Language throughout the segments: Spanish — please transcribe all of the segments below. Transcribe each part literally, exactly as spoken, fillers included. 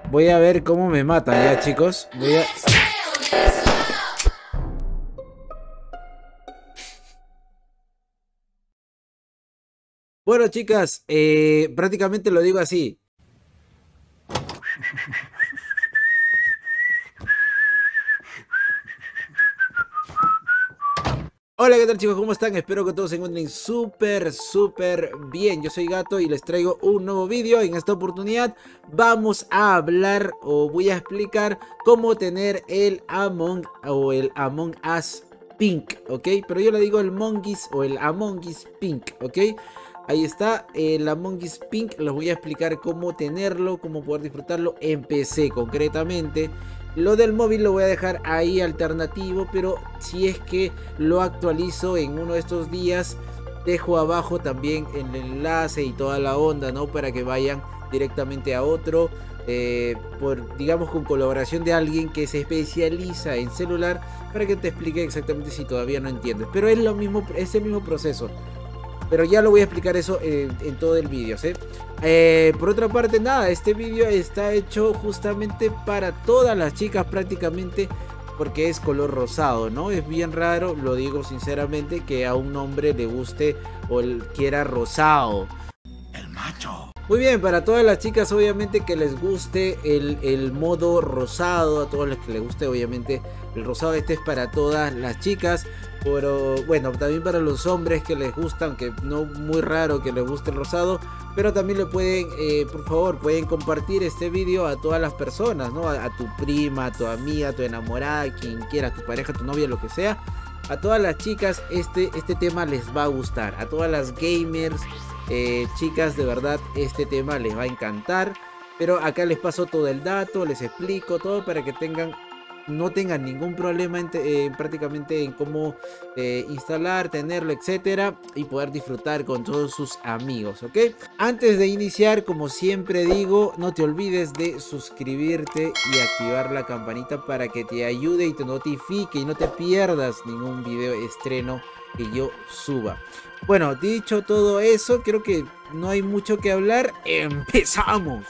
Voy a ver cómo me matan ya, chicos. Voy a... Bueno, chicas, eh, prácticamente lo digo así. Hola, ¿qué tal, chicos? ¿Cómo están? Espero que todos se encuentren súper, súper bien. Yo soy Gato y les traigo un nuevo vídeo. En esta oportunidad vamos a hablar o voy a explicar cómo tener el Among o el Among Us Pink, ¿ok? Pero yo le digo el Monkeys o el Among Us Pink, ¿ok? Ahí está, el Among Us Pink. Les voy a explicar cómo tenerlo, cómo poder disfrutarlo en P C concretamente. Lo del móvil lo voy a dejar ahí alternativo, pero si es que lo actualizo en uno de estos días, dejo abajo también el enlace y toda la onda, ¿no? Para que vayan directamente a otro, eh, por, digamos, con colaboración de alguien que se especializa en celular, para que te explique exactamente si todavía no entiendes. Pero es lo mismo, es el mismo proceso. Pero ya lo voy a explicar eso en, en todo el vídeo, ¿sí? Eh, por otra parte, nada, este vídeo está hecho justamente para todas las chicas prácticamente, porque es color rosado, ¿no? Es bien raro, lo digo sinceramente, que a un hombre le guste o quiera rosado. El macho. Muy bien, para todas las chicas obviamente que les guste el, el modo rosado, a todas las que les guste obviamente el rosado, este es para todas las chicas. Pero bueno, también para los hombres que les gusta, aunque no muy raro que les guste el rosado, pero también le pueden, eh, por favor, pueden compartir este vídeo a todas las personas, ¿no? A, a tu prima, a tu amiga, a tu enamorada, a quien quiera, a tu pareja, a tu novia, lo que sea. A todas las chicas este, este tema les va a gustar. A todas las gamers, eh, chicas, de verdad, este tema les va a encantar. Pero acá les paso todo el dato, les explico todo para que tengan... no tengan ningún problema en eh, prácticamente en cómo eh, instalar, tenerlo, etcétera, y poder disfrutar con todos sus amigos, ¿ok? Antes de iniciar, como siempre digo, no te olvides de suscribirte y activar la campanita para que te ayude y te notifique y no te pierdas ningún video estreno que yo suba. Bueno, dicho todo eso, creo que no hay mucho que hablar. ¡Empezamos!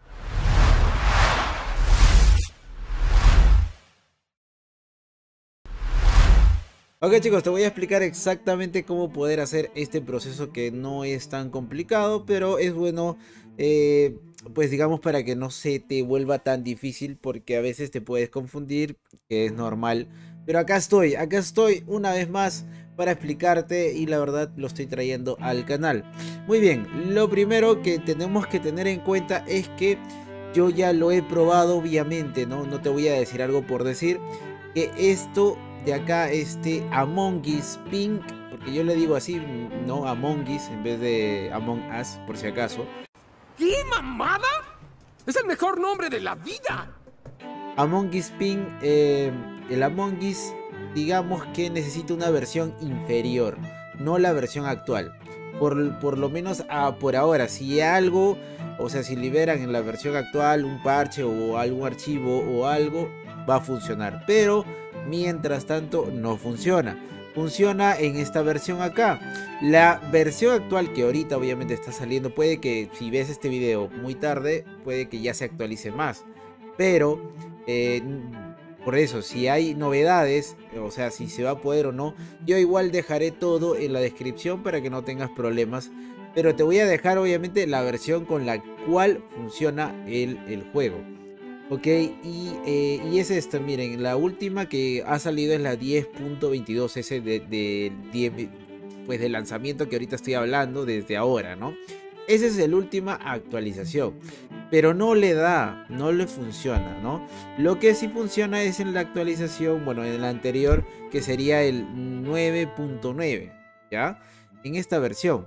Ok, chicos, te voy a explicar exactamente cómo poder hacer este proceso, que no es tan complicado, pero es bueno, eh, pues digamos, para que no se te vuelva tan difícil, porque a veces te puedes confundir, que es normal. Pero acá estoy, acá estoy una vez más para explicarte, y la verdad lo estoy trayendo al canal. Muy bien, lo primero que tenemos que tener en cuenta es que yo ya lo he probado, obviamente, ¿no? No te voy a decir algo por decir, que esto... de acá, este Among Us Pink, porque yo le digo así, no Among Us en vez de Among Us, por si acaso. ¿Qué mamada? Es el mejor nombre de la vida. Among Us Pink, eh, el Among Us, digamos que necesita una versión inferior, no la versión actual. Por, por lo menos a, por ahora, si algo, o sea, si liberan en la versión actual un parche o algún archivo o algo, va a funcionar. Pero mientras tanto no funciona. Funciona en esta versión acá. La versión actual que ahorita obviamente está saliendo, puede que si ves este video muy tarde, puede que ya se actualice más. Pero eh, por eso, si hay novedades, o sea, si se va a poder o no, yo igual dejaré todo en la descripción para que no tengas problemas. Pero te voy a dejar obviamente la versión con la cual funciona el, el juego. Ok, y, eh, y es esta, miren, la última que ha salido es la diez punto veintidós, ese de, de, de, pues de lanzamiento que ahorita estoy hablando desde ahora, ¿no? Esa es la última actualización, pero no le da, no le funciona, ¿no? Lo que sí funciona es en la actualización, bueno, en la anterior, que sería el nueve punto nueve, ¿ya? En esta versión.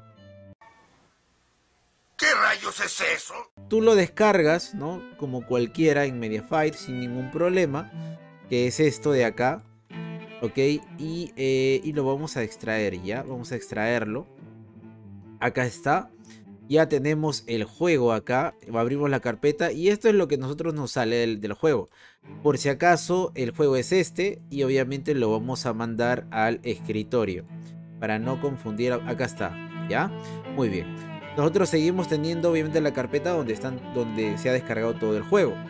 ¿Qué rayos es eso? Tú lo descargas, ¿no? Como cualquiera en Mediafire sin ningún problema, que es esto de acá, ¿ok? Y, eh, y lo vamos a extraer, ¿ya? Vamos a extraerlo. Acá está. Ya tenemos el juego acá. Abrimos la carpeta y esto es lo que a nosotros nos sale del, del juego. Por si acaso, el juego es este y obviamente lo vamos a mandar al escritorio. Para no confundir, acá está, ¿ya? Muy bien. Nosotros seguimos teniendo obviamente la carpeta donde, están, donde se ha descargado todo el juego.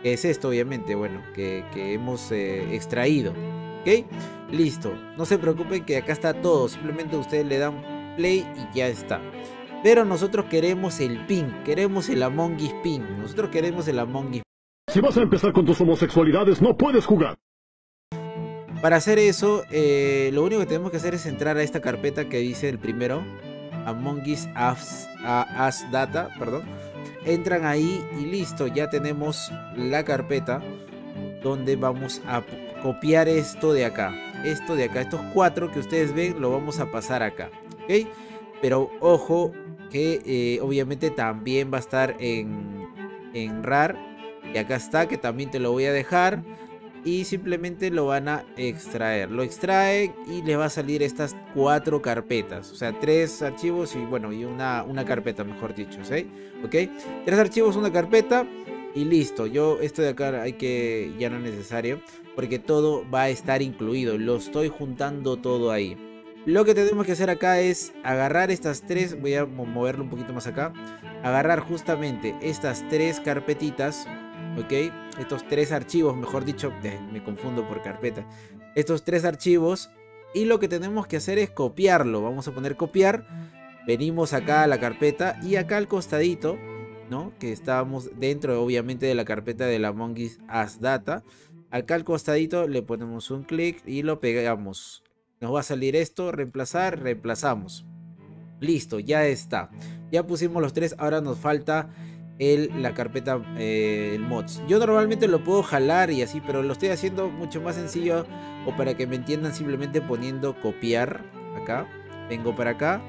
Que es esto, obviamente, bueno, que, que hemos eh, extraído. ¿Ok? Listo. No se preocupen que acá está todo. Simplemente ustedes le dan play y ya está. Pero nosotros queremos el pin. Queremos el Among Us pin. Nosotros queremos el Among Us. Si vas a empezar con tus homosexualidades, no puedes jugar. Para hacer eso, eh, lo único que tenemos que hacer es entrar a esta carpeta que dice el primero. Among Us As, As Data, perdón. Entran ahí y listo. Ya tenemos la carpeta donde vamos a copiar esto de acá. Esto de acá, estos cuatro que ustedes ven, lo vamos a pasar acá. ¿Ok? Pero ojo que eh, obviamente también va a estar en, en RAR. Y acá está, que también te lo voy a dejar. Y simplemente lo van a extraer. Lo extraen y les va a salir estas cuatro carpetas. O sea, tres archivos y bueno, y una, una carpeta, mejor dicho. ¿Sí? ¿Ok? Tres archivos, una carpeta. Y listo. Yo esto de acá hay que, ya no es necesario, porque todo va a estar incluido. Lo estoy juntando todo ahí. Lo que tenemos que hacer acá es agarrar estas tres. Voy a moverlo un poquito más acá. Agarrar justamente estas tres carpetitas. Ok, estos tres archivos, mejor dicho, eh, me confundo por carpeta. Estos tres archivos. Y lo que tenemos que hacer es copiarlo. Vamos a poner copiar. Venimos acá a la carpeta. Y acá al costadito, ¿no? Que estábamos dentro, obviamente, de la carpeta de la Among Us As Data. Acá al costadito le ponemos un clic y lo pegamos. Nos va a salir esto, reemplazar, reemplazamos. Listo, ya está. Ya pusimos los tres, ahora nos falta el, la carpeta, eh, el mods. Yo normalmente lo puedo jalar y así, pero lo estoy haciendo mucho más sencillo. O para que me entiendan, simplemente poniendo copiar acá. Vengo para acá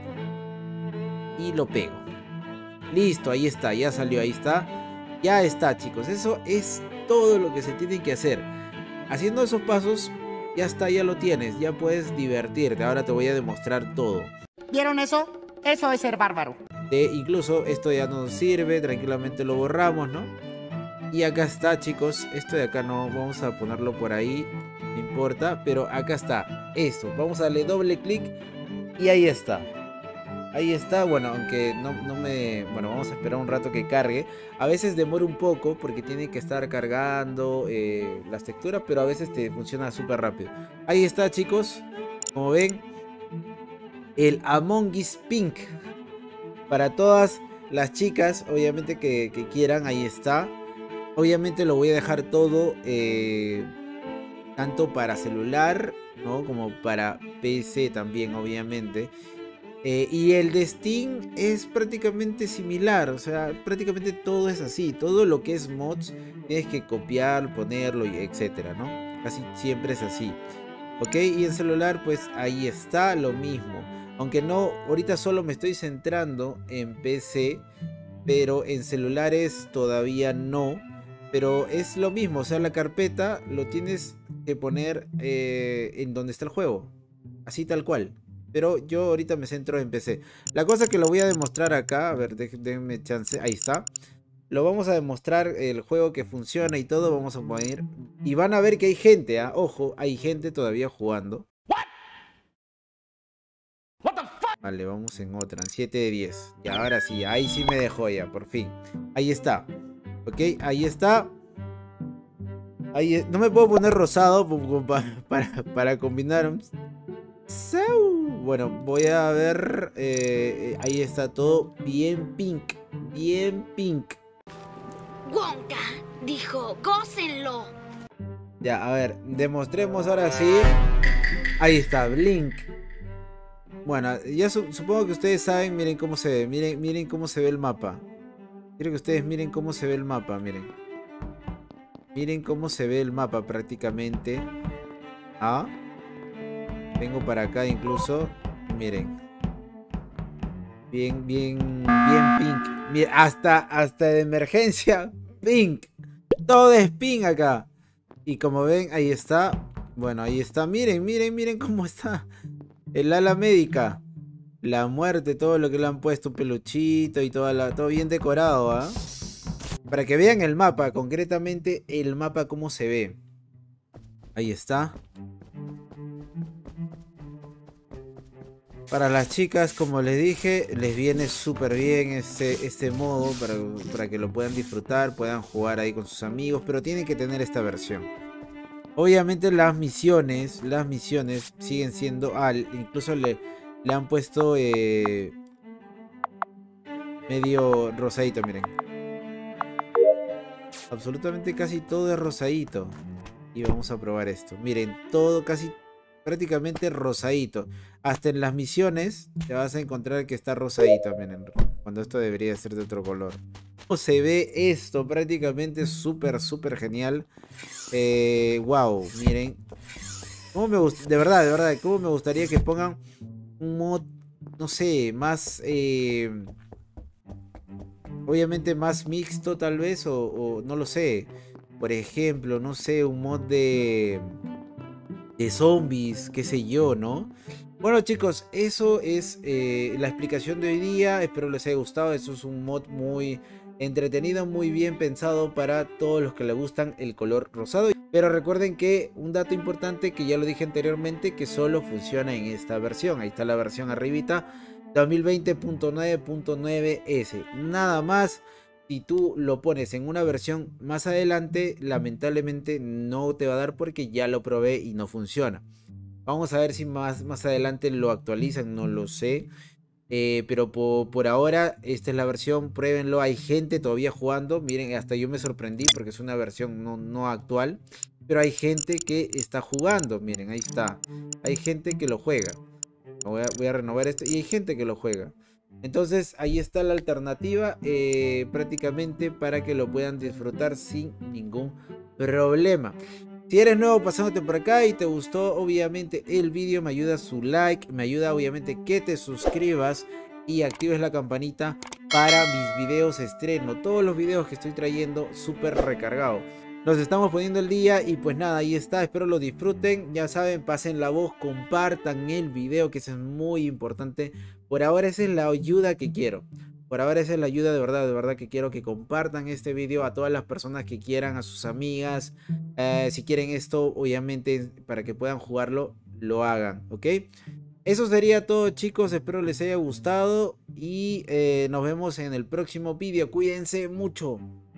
y lo pego. Listo, ahí está, ya salió, ahí está. Ya está, chicos, eso es todo lo que se tiene que hacer. Haciendo esos pasos, ya está, ya lo tienes. Ya puedes divertirte, ahora te voy a demostrar todo. ¿Vieron eso? Eso es ser bárbaro. De, incluso esto ya nos sirve, tranquilamente lo borramos, ¿no? Y acá está, chicos, esto de acá no, vamos a ponerlo por ahí, no importa, pero acá está, esto, vamos a darle doble clic y ahí está. Ahí está, bueno, aunque no, no me... Bueno, vamos a esperar un rato que cargue. A veces demora un poco porque tiene que estar cargando eh, las texturas, pero a veces te funciona súper rápido. Ahí está, chicos, como ven, el Among Us Pink. Para todas las chicas, obviamente que, que quieran, ahí está. Obviamente lo voy a dejar todo, eh, tanto para celular, ¿no? Como para P C también, obviamente. Eh, y el de Steam es prácticamente similar, o sea, prácticamente todo es así. Todo lo que es mods tienes que copiar, ponerlo, y etcétera, ¿no? Casi siempre es así. Ok, y en celular pues ahí está lo mismo. Aunque no, ahorita solo me estoy centrando en P C, pero en celulares todavía no. Pero es lo mismo, o sea, la carpeta lo tienes que poner eh, en donde está el juego. Así tal cual. Pero yo ahorita me centro en P C. La cosa que lo voy a demostrar acá, a ver, déjenme chance, ahí está. Lo vamos a demostrar el juego que funciona y todo, vamos a poner. Y van a ver que hay gente, ¿eh? Ojo, hay gente todavía jugando. Vale, vamos en otra, en siete de diez. Y ahora sí, ahí sí me dejó ya, por fin. Ahí está. Ok, ahí está. Ahí, no me puedo poner rosado para, para, para combinar. Bueno, voy a ver. Eh, ahí está todo bien pink. Bien pink. Wonka dijo, gócenlo. Ya, a ver, demostremos ahora sí. Ahí está, Blink. Bueno, ya su supongo que ustedes saben, miren cómo se ve. Miren, miren cómo se ve el mapa. Quiero que ustedes miren cómo se ve el mapa, miren. Miren cómo se ve el mapa prácticamente. Ah. Vengo para acá incluso. Miren. Bien, bien, bien pink. Miren, hasta, hasta de emergencia. Pink. Todo es pink acá. Y como ven, ahí está. Bueno, ahí está. Miren, miren, miren cómo está. El ala médica. La muerte, todo lo que le han puesto. Un peluchito y toda la, todo bien decorado, ¿ah? ¿eh? Para que vean el mapa. Concretamente el mapa cómo se ve. Ahí está. Para las chicas, como les dije, les viene súper bien este, este modo para, para que lo puedan disfrutar, puedan jugar ahí con sus amigos, pero tienen que tener esta versión. Obviamente las misiones, las misiones siguen siendo, ah, incluso le, le han puesto eh, medio rosadito, miren. Absolutamente casi todo es rosadito. Y vamos a probar esto. Miren, todo casi prácticamente rosadito. Hasta en las misiones te vas a encontrar que está rosadito, miren, cuando esto debería ser de otro color. ¿Cómo se ve esto? Prácticamente súper, súper genial. Eh, wow, miren. ¿Cómo me gusta? De verdad, de verdad, cómo me gustaría que pongan un mod, no sé, más... Eh, obviamente más mixto tal vez, o, o no lo sé. Por ejemplo, no sé, un mod de... de zombies, qué sé yo, ¿no? Bueno, chicos, eso es eh, la explicación de hoy día. Espero les haya gustado. Eso es un mod muy entretenido, muy bien pensado para todos los que le gustan el color rosado. Pero recuerden que un dato importante que ya lo dije anteriormente, que solo funciona en esta versión. Ahí está la versión arribita, dos mil veinte punto nueve punto nueve ese. Nada más. Si tú lo pones en una versión más adelante, lamentablemente no te va a dar porque ya lo probé y no funciona. Vamos a ver si más, más adelante lo actualizan, no lo sé. Eh, pero por, por ahora esta es la versión, pruébenlo. Hay gente todavía jugando. Miren, hasta yo me sorprendí porque es una versión no, no actual. Pero hay gente que está jugando. Miren, ahí está. Hay gente que lo juega. Voy a, voy a renovar esto. Y hay gente que lo juega. Entonces ahí está la alternativa eh, prácticamente para que lo puedan disfrutar sin ningún problema. Si eres nuevo pasándote por acá y te gustó obviamente el vídeo, me ayuda su like, me ayuda obviamente que te suscribas y actives la campanita para mis videos estreno. Todos los videos que estoy trayendo súper recargado. Nos estamos poniendo el día y pues nada, ahí está, espero lo disfruten. Ya saben, pasen la voz, compartan el video, que eso es muy importante. Por ahora esa es la ayuda que quiero. Por ahora esa es la ayuda de verdad, de verdad que quiero que compartan este video a todas las personas que quieran, a sus amigas. Eh, si quieren esto, obviamente, para que puedan jugarlo, lo hagan, ¿ok? Eso sería todo, chicos, espero les haya gustado y eh, nos vemos en el próximo video. Cuídense mucho.